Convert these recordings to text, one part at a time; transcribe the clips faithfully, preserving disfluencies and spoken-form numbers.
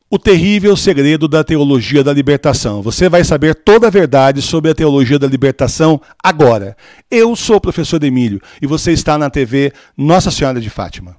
O terrível segredo da teologia da libertação. Você vai saber toda a verdade sobre a teologia da libertação agora. Eu sou o professor Emílio e você está na T V Nossa Senhora de Fátima.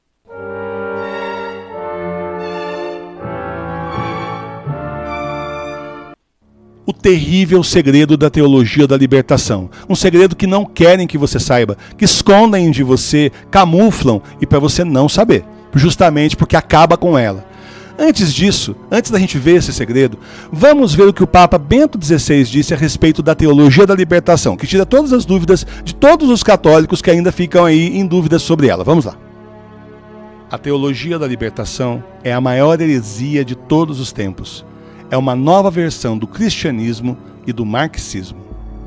O terrível segredo da teologia da libertação. Um segredo que não querem que você saiba, que escondem de você, camuflam e para você não saber, justamente porque acaba com ela. Antes disso, antes da gente ver esse segredo, vamos ver o que o Papa Bento dezesseis disse a respeito da teologia da libertação, que tira todas as dúvidas de todos os católicos que ainda ficam aí em dúvidas sobre ela. Vamos lá. A teologia da libertação é a maior heresia de todos os tempos. É uma nova versão do cristianismo e do marxismo.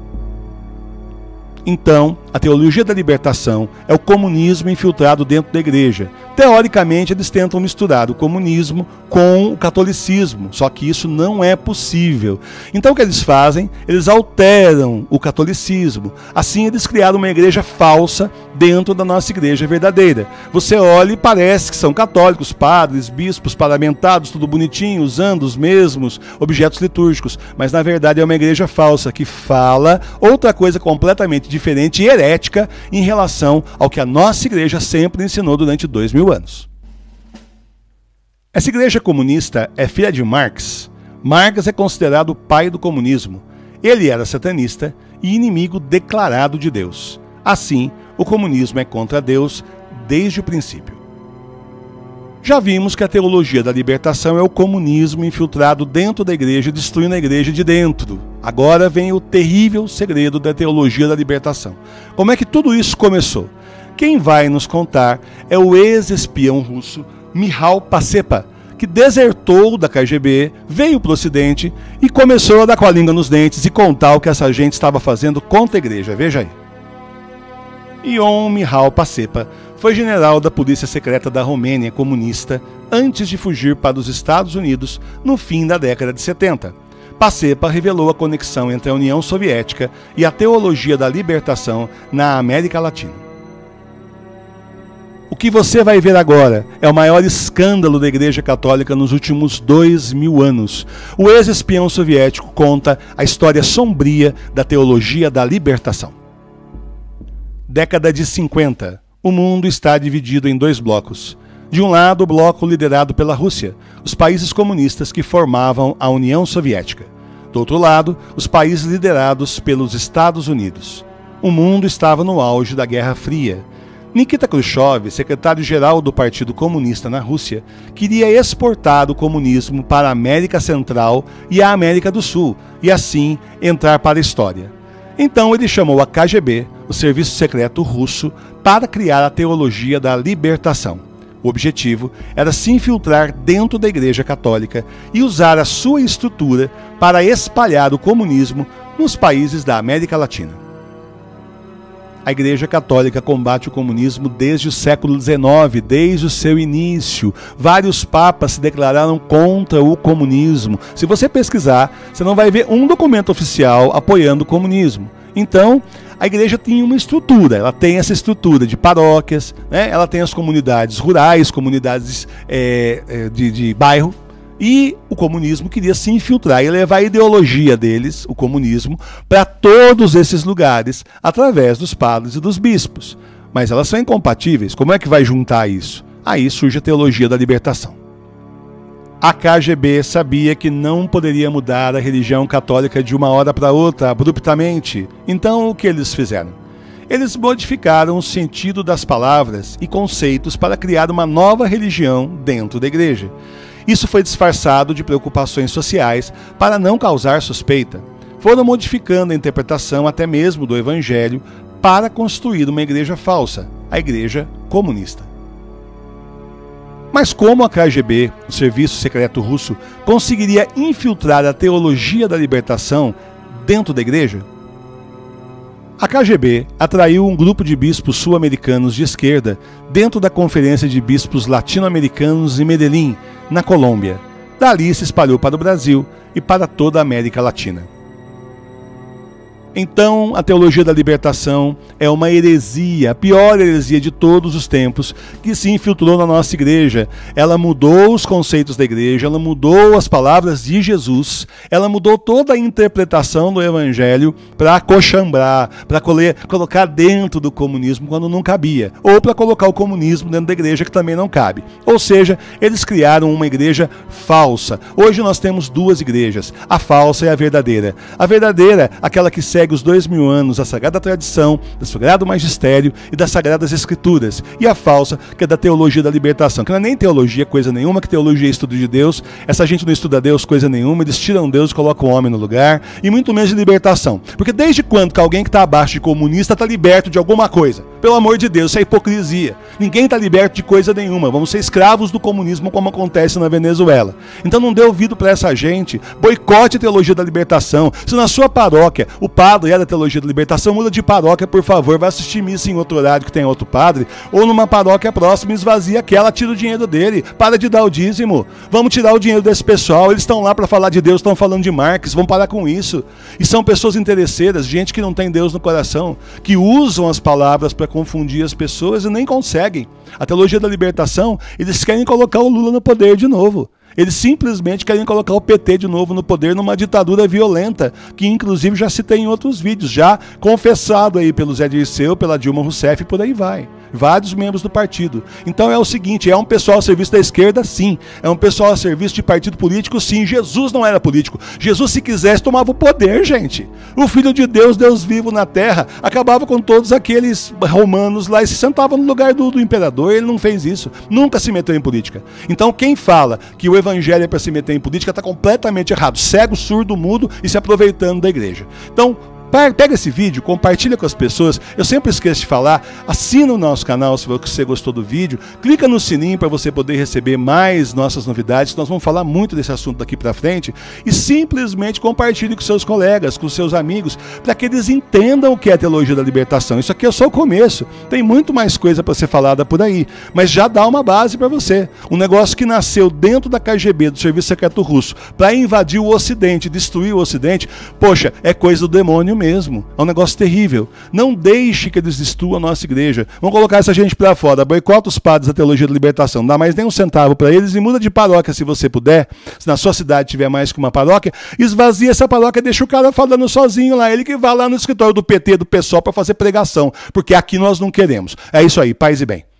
Então, a teologia da libertação é o comunismo infiltrado dentro da igreja. Teoricamente, eles tentam misturar o comunismo com o catolicismo, só que isso não é possível. Então, o que eles fazem? Eles alteram o catolicismo. Assim, eles criaram uma igreja falsa dentro da nossa igreja verdadeira. Você olha e parece que são católicos, padres, bispos, parlamentados, tudo bonitinho, usando os mesmos objetos litúrgicos, mas na verdade é uma igreja falsa que fala outra coisa completamente diferente e herética em relação ao que a nossa igreja sempre ensinou durante dois mil anos. Essa igreja comunista é filha de Marx. Marx é considerado o pai do comunismo. Ele era satanista e inimigo declarado de Deus. Assim, o comunismo é contra Deus desde o princípio. Já vimos que a teologia da libertação é o comunismo infiltrado dentro da igreja, destruindo a igreja de dentro. Agora vem o terrível segredo da teologia da libertação. Como é que tudo isso começou? Quem vai nos contar é o ex-espião russo Michal Pacepa, que desertou da K G B, veio para o Ocidente e começou a dar com a língua nos dentes e contar o que essa gente estava fazendo contra a igreja. Veja aí. Ion Michal Pacepa foi general da polícia secreta da Romênia comunista antes de fugir para os Estados Unidos no fim da década de setenta. Pacepa revelou a conexão entre a União Soviética e a teologia da libertação na América Latina. O que você vai ver agora é o maior escândalo da Igreja Católica nos últimos dois mil anos. O ex-espião soviético conta a história sombria da teologia da libertação. Década de cinquenta. O mundo está dividido em dois blocos. De um lado, o bloco liderado pela Rússia, os países comunistas que formavam a União Soviética. Do outro lado, os países liderados pelos Estados Unidos. O mundo estava no auge da Guerra Fria. Nikita Khrushchev, secretário-geral do Partido Comunista na Rússia, queria exportar o comunismo para a América Central e a América do Sul, e assim entrar para a história. Então ele chamou a K G B, o serviço secreto russo, para criar a teologia da libertação. O objetivo era se infiltrar dentro da Igreja Católica e usar a sua estrutura para espalhar o comunismo nos países da América Latina. A Igreja Católica combate o comunismo desde o século dezenove, desde o seu início. Vários papas se declararam contra o comunismo. Se você pesquisar, você não vai ver um documento oficial apoiando o comunismo. Então, a igreja tinha uma estrutura, ela tem essa estrutura de paróquias, né? Ela tem as comunidades rurais, comunidades é, é, de, de bairro, e o comunismo queria se infiltrar e levar a ideologia deles, o comunismo, para todos esses lugares, através dos padres e dos bispos. Mas elas são incompatíveis, como é que vai juntar isso? Aí surge a teologia da libertação. A K G B sabia que não poderia mudar a religião católica de uma hora para outra, abruptamente. Então, o que eles fizeram? Eles modificaram o sentido das palavras e conceitos para criar uma nova religião dentro da igreja. Isso foi disfarçado de preocupações sociais para não causar suspeita. Foram modificando a interpretação até mesmo do Evangelho para construir uma igreja falsa, a igreja comunista. Mas como a K G B, o serviço secreto russo, conseguiria infiltrar a teologia da libertação dentro da igreja? A K G B atraiu um grupo de bispos sul-americanos de esquerda dentro da Conferência de Bispos Latino-Americanos em Medellín, na Colômbia. Dali se espalhou para o Brasil e para toda a América Latina. Então, a teologia da libertação é uma heresia, a pior heresia de todos os tempos, que se infiltrou na nossa igreja. Ela mudou os conceitos da igreja, ela mudou as palavras de Jesus, ela mudou toda a interpretação do evangelho para coxambrar, para colocar dentro do comunismo quando não cabia, ou para colocar o comunismo dentro da igreja que também não cabe. Ou seja, eles criaram uma igreja falsa. Hoje nós temos duas igrejas, a falsa e a verdadeira. A verdadeira, aquela que segue os dois mil anos da Sagrada Tradição, do Sagrado Magistério e das Sagradas Escrituras. E a falsa, que é da teologia da libertação, que não é nem teologia coisa nenhuma, que teologia é estudo de Deus. Essa gente não estuda Deus coisa nenhuma, eles tiram Deus e colocam o homem no lugar, e muito menos de libertação. Porque desde quando que alguém que está abaixo de comunista está liberto de alguma coisa? Pelo amor de Deus, isso é hipocrisia. Ninguém está liberto de coisa nenhuma. Vamos ser escravos do comunismo como acontece na Venezuela. Então não dê ouvido para essa gente, boicote a teologia da libertação. Se na sua paróquia o padre é da teologia da libertação, muda de paróquia, por favor, vai assistir missa em outro horário que tem outro padre, ou numa paróquia próxima, esvazia aquela, tira o dinheiro dele, para de dar o dízimo. Vamos tirar o dinheiro desse pessoal, eles estão lá para falar de Deus, estão falando de Marx, vamos parar com isso. E são pessoas interesseiras, gente que não tem Deus no coração, que usam as palavras para confundir as pessoas e nem conseguem. A teologia da libertação, eles querem colocar o Lula no poder de novo. Eles simplesmente querem colocar o P T de novo no poder numa ditadura violenta, que inclusive já citei em outros vídeos, já confessado aí pelo Zé Dirceu, pela Dilma Rousseff e por aí vai. Vários membros do partido. Então é o seguinte, é um pessoal a serviço da esquerda, sim. É um pessoal a serviço de partido político, sim. Jesus não era político. Jesus, se quisesse, tomava o poder, gente. O Filho de Deus, Deus vivo na terra, acabava com todos aqueles romanos lá e se sentava no lugar do, do imperador. Ele não fez isso. Nunca se meteu em política. Então quem fala que o evangelho é para se meter em política está completamente errado. Cego, surdo, mudo e se aproveitando da igreja. Então, pega esse vídeo, compartilha com as pessoas. Eu sempre esqueço de falar, assina o nosso canal se você gostou do vídeo, clica no sininho para você poder receber mais nossas novidades. Nós vamos falar muito desse assunto daqui para frente. E simplesmente compartilhe com seus colegas, com seus amigos, para que eles entendam o que é a teologia da libertação. Isso aqui é só o começo, tem muito mais coisa para ser falada por aí, mas já dá uma base para você. Um negócio que nasceu dentro da K G B, do Serviço Secreto Russo, para invadir o Ocidente, destruir o Ocidente, poxa, é coisa do demônio mesmo. É um negócio terrível. Não deixe que eles destruam a nossa igreja. Vamos colocar essa gente para fora. Boicota os padres da teologia da libertação. Não dá mais nem um centavo para eles e muda de paróquia se você puder. Se na sua cidade tiver mais que uma paróquia, esvazia essa paróquia e deixa o cara falando sozinho lá. Ele que vai lá no escritório do P T, do PSOL para fazer pregação. Porque aqui nós não queremos. É isso aí. Paz e bem.